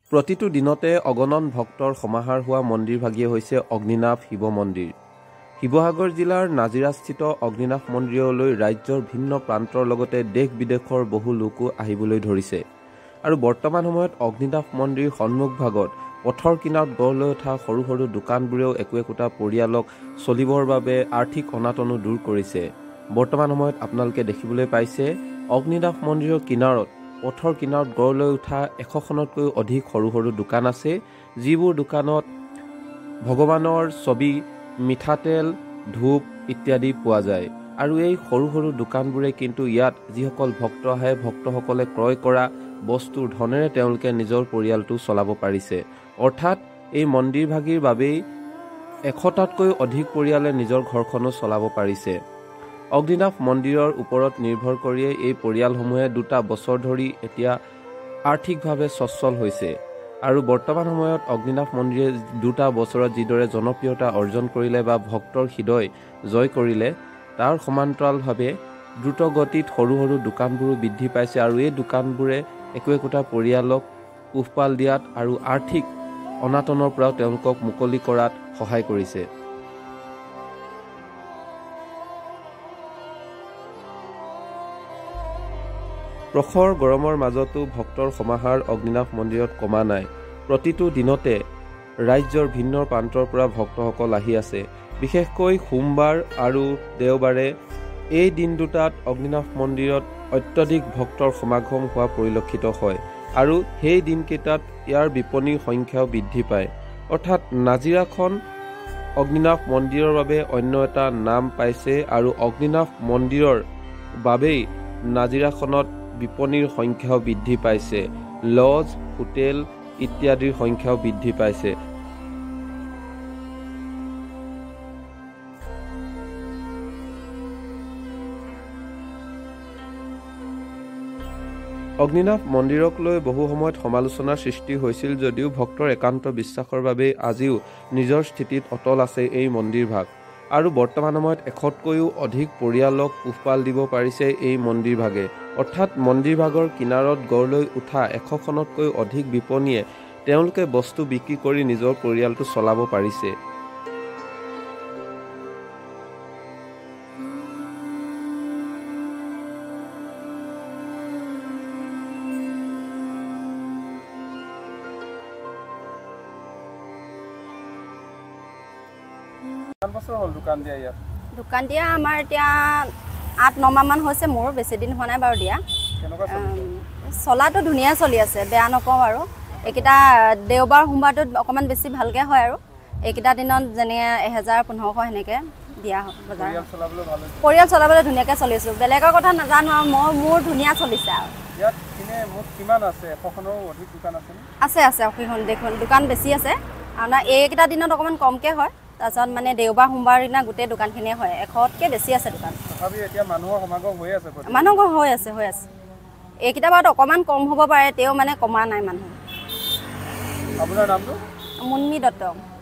প্ৰতিটো দিনতে অগণন ভক্তৰ সমাহাৰ হোৱা মন্দিৰভাগিয়ে হৈছে অগ্নিনাভ শিৱ মন্দিৰ। শিৱসাগৰ জিলাৰ নাজিৰাস্থিত অগ্নিনাভ মন্দিৰলৈ ৰাজ্যৰ ভিন্ন প্ৰান্তৰ লগতে দেশ বিদেশৰ বহু লোকো আহিবলৈ ধৰিছে। আৰু বৰ্তমান সময়ত অগ্নিনাভ মন্দিৰ সন্মুখভাগত পথৰ কিনাৰত গঢ় লৈ উঠা সৰু সৰু দোকানবোৰেও একোটা পৰিয়ালক চলিবৰ বাবে আৰ্থিক অনাটনো দূৰ কৰিছে। বৰ্তমান সময়ত আপোনালোকে দেখিবলৈ পাইছে অগ্নিনাভ মন্দিৰৰ কিনাৰত পথৰ কিনাৰত গঢ় লৈ উঠা 100খনতকৈ অধিক সৰু সৰু দোকান আছে, যিবোৰ দোকানত ভগৱানৰ ছবি, মিঠাতেল, ধূপ ইত্যাদি পোৱা যায়। আৰু এই সৰু সৰু দোকানবোৰে কিন্তু ইয়াত যিসকল ভক্ত আহে, ভক্তসকলে ক্ৰয় কৰা বস্তুৰ ধনেৰে তেওঁলোকে নিজৰ পৰিয়ালটো চলাব পাৰিছে। অৰ্থাৎ এই মন্দিৰভাগিৰ বাবেই 100টাতকৈ অধিক পৰিয়ালে নিজৰ ঘৰখনো চলাব পাৰিছে। অগ্নিনাভ মন্দিৰৰ ওপৰত নিৰ্ভৰ কৰিয়ে এই পৰিয়ালসমূহে 2টা বছৰ ধৰি এতিয়া আৰ্থিকভাৱে সচ্ছল হৈছে। আৰু বৰ্তমান সময়ত অগ্নিনাভ মন্দিৰে 2টা বছৰত যিদৰে জনপ্ৰিয়তা অৰ্জন কৰিলে বা ভক্তৰ হৃদয় জয় কৰিলে, তাৰ সমান্তৰালভাৱে দ্ৰুতগতিত সৰু সৰু দোকানবোৰো বৃদ্ধি পাইছে। আৰু এই দোকানবোৰে একোটা পৰিয়ালক পোহপাল দিয়াত আৰু আৰ্থিক অনাটনৰ পৰাও তেওঁলোকক মুকলি কৰাত সহায় কৰিছে। প্ৰখৰ গৰমৰ মাজতো ভক্তৰ সমাহাৰ অগ্নিনাভ মন্দিৰত কমা নাই। প্ৰতিটো দিনতে ৰাজ্যৰ ভিন্ন প্ৰান্তৰ পৰা ভক্তসকল আহি আছে। বিশেষকৈ সোমবাৰ আৰু দেওবাৰে এই দিন দুটাত অগ্নিনাভ মন্দিৰত অত্যধিক ভক্তৰ সমাগম হোৱা পৰিলক্ষিত হয়। আৰু সেই দিনকেইটাত ইয়াৰ বিপণীৰ সংখ্যাও বৃদ্ধি পায়। অৰ্থাৎ নাজিৰাখন অগ্নিনাভ মন্দিৰৰ বাবে অন্য এটা নাম পাইছে। আৰু অগ্নিনাভ মন্দিৰৰ বাবেই নাজিৰাখনত বিপণীৰ সংখ্যাও বৃদ্ধি পাইছে, লজ, হোটেল ইত্যাদিৰ সংখ্যাও বৃদ্ধি পাইছে। অগ্নিনাভ মন্দিৰক লৈ বহু সময়ত সমালোচনাৰ সৃষ্টি হৈছিল যদিও ভক্তৰ একান্ত বিশ্বাসৰ বাবেই আজিও নিজৰ স্থিতিত অটল আছে এই মন্দিৰভাগ। আৰু বৰ্তমান সময়ত 100তকৈও অধিক পৰিয়ালক পোহপাল দিব পাৰিছে এই মন্দিৰভাগে। অৰ্থাৎ মন্দিৰভাগৰ কিনাৰত গঢ় লৈ উঠা 100খনতকৈ অধিক বিপণীয়ে তেওঁলোকে বস্তু বিক্ৰী কৰি নিজৰ পৰিয়ালটো চলাব পাৰিছে। দোকান দিয়া আমাৰ এতিয়া 8-9 মাহমান হৈছে, মোৰ বেছি দিন হোৱা নাই বাৰু দিয়া। চলাটো ধুনীয়া চলি আছে, বেয়া নকওঁ আৰু। এইকেইটা দেওবাৰ সোমবাৰটোত অকণমান বেছি ভালকৈ হয়। আৰু এইকেইটা দিনত যেনে 1000-1500 সেনেকৈ দিয়া হয় বজাৰ। পৰিয়াল চলাবলৈ ধুনীয়াকৈ চলিছোঁ, বেলেগৰ কথা নাজানো আৰু মোৰ ধুনীয়া চলিছে। আৰু আছে অশীখন দেখোন দোকান বেছি আছে। আপোনাৰ এইকেইটা দিনত অকণমান কমকৈ হয়। তাৰপিছত মানে দেওবাৰ সোমবাৰ দিনা গোটেই দোকানখিনিয়ে হয়, 100তকৈ বেছি আছে দোকান। মানুহৰ হৈ আছে। এইকেইটা বাৰত অকণমান কম হ'ব পাৰে, তেওঁ মানে কমা নাই মানুহ। মুন্মী দত্ত।